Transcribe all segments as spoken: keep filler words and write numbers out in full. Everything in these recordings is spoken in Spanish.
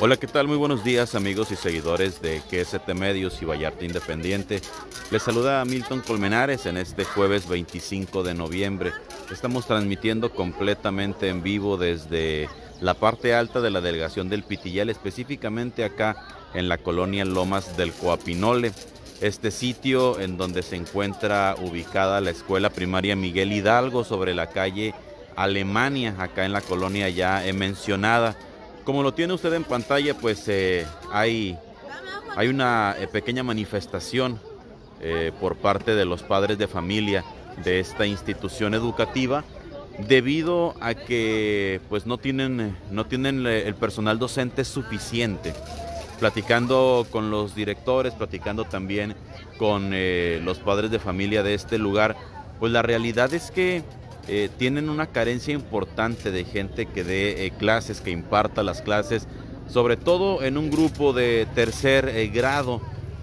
Hola, ¿qué tal? Muy buenos días, amigos y seguidores de G S T Medios y Vallarta Independiente. Les saluda Milton Colmenares en este jueves veinticinco de noviembre. Estamos transmitiendo completamente en vivo desde la parte alta de la delegación del Pitillal, específicamente acá en la colonia Lomas del Coapinole. Este sitio en donde se encuentra ubicada la escuela primaria Miguel Hidalgo sobre la calle Alemania, acá en la colonia ya he mencionada. Como lo tiene usted en pantalla, pues eh, hay, hay una eh, pequeña manifestación eh, por parte de los padres de familia de esta institución educativa, debido a que pues no tienen, no tienen el personal docente suficiente. Platicando con los directores, platicando también con eh, los padres de familia de este lugar, pues la realidad es que Eh, tienen una carencia importante de gente que dé eh, clases, que imparta las clases, sobre todo en un grupo de tercer eh, grado.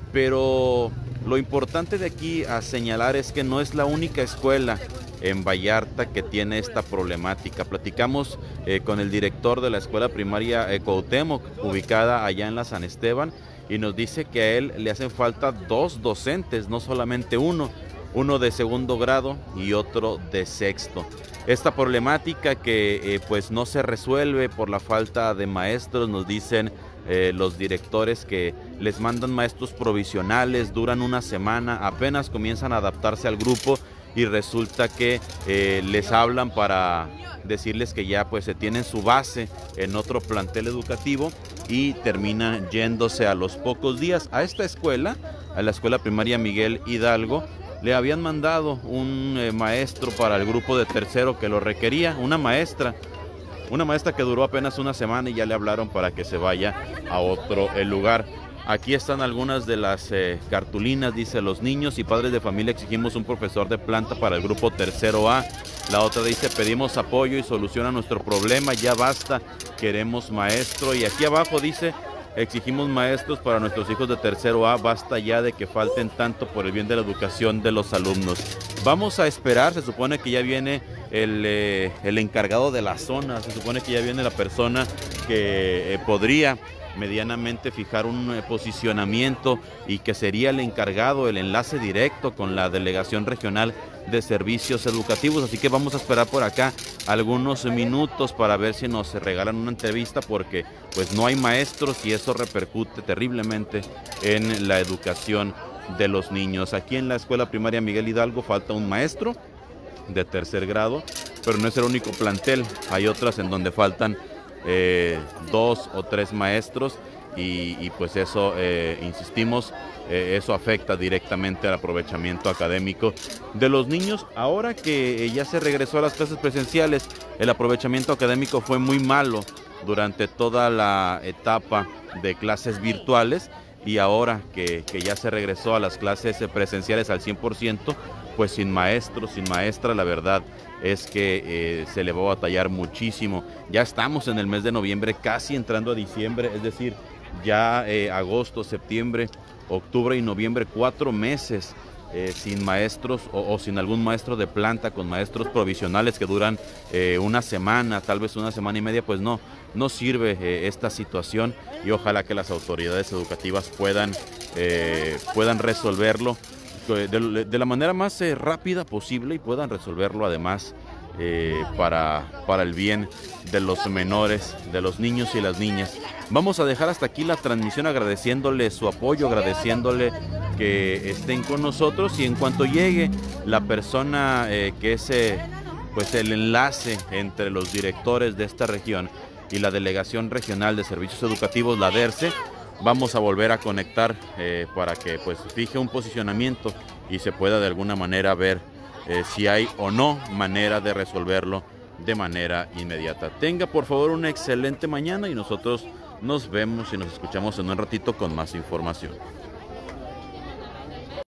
Pero lo importante de aquí a señalar es que no es la única escuela en Vallarta que tiene esta problemática. Platicamos eh, con el director de la escuela primaria eh, Cuauhtémoc, ubicada allá en la San Esteban, y nos dice que a él le hacen falta dos docentes, no solamente uno. Uno de segundo grado y otro de sexto. Esta problemática que eh, pues no se resuelve por la falta de maestros, nos dicen eh, los directores que les mandan maestros provisionales, duran una semana, apenas comienzan a adaptarse al grupo y resulta que eh, les hablan para decirles que ya pues se tienen su base en otro plantel educativo y terminan yéndose a los pocos días. A esta escuela, a la escuela primaria Miguel Hidalgo, le habían mandado un eh, maestro para el grupo de tercero que lo requería, una maestra, una maestra que duró apenas una semana y ya le hablaron para que se vaya a otro eh, lugar. Aquí están algunas de las eh, cartulinas, dice: los niños y padres de familia exigimos un profesor de planta para el grupo tercero A. La otra dice: pedimos apoyo y solución a nuestro problema, ya basta, queremos maestro. Y aquí abajo dice: exigimos maestros para nuestros hijos de tercero A, basta ya de que falten tanto por el bien de la educación de los alumnos. Vamos a esperar, se supone que ya viene el, eh, el encargado de la zona, se supone que ya viene la persona que eh, podría medianamente fijar un eh, posicionamiento y que sería el encargado, el enlace directo con la delegación regional de servicios educativos. Así que vamos a esperar por acá algunos minutos para ver si nos regalan una entrevista, porque pues no hay maestros y eso repercute terriblemente en la educación de los niños. Aquí en la escuela primaria Miguel Hidalgo falta un maestro de tercer grado, pero no es el único plantel, hay otras en donde faltan eh, dos o tres maestros y, y pues eso, eh, insistimos, eh, eso afecta directamente al aprovechamiento académico de los niños. Ahora que ya se regresó a las clases presenciales, el aprovechamiento académico fue muy malo durante toda la etapa de clases virtuales, y ahora que, que ya se regresó a las clases presenciales al cien por ciento, pues sin maestros, sin maestra, la verdad es que eh, se le va a batallar muchísimo. Ya estamos en el mes de noviembre, casi entrando a diciembre, es decir, ya eh, agosto, septiembre, octubre y noviembre, cuatro meses eh, sin maestros o, o sin algún maestro de planta, con maestros provisionales que duran eh, una semana, tal vez una semana y media. Pues no, no sirve eh, esta situación, y ojalá que las autoridades educativas puedan, eh, puedan resolverlo de, de la manera más eh, rápida posible, y puedan resolverlo además eh, para, para el bien de los menores, de los niños y las niñas. Vamos a dejar hasta aquí la transmisión, agradeciéndole su apoyo, agradeciéndole que estén con nosotros, y en cuanto llegue la persona eh, que es eh, pues el enlace entre los directores de esta región y la Delegación Regional de Servicios Educativos, la DERCE, vamos a volver a conectar eh, para que pues fije un posicionamiento y se pueda de alguna manera ver eh, si hay o no manera de resolverlo de manera inmediata. Tenga por favor una excelente mañana y nosotros nos vemos y nos escuchamos en un ratito con más información.